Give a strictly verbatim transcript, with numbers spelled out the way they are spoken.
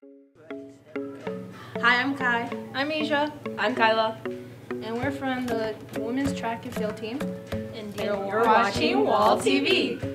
Hi, I'm Kai. I'm Isha. I'm Kyla. And we're from the women's track and field team. And you're watching Wall T V.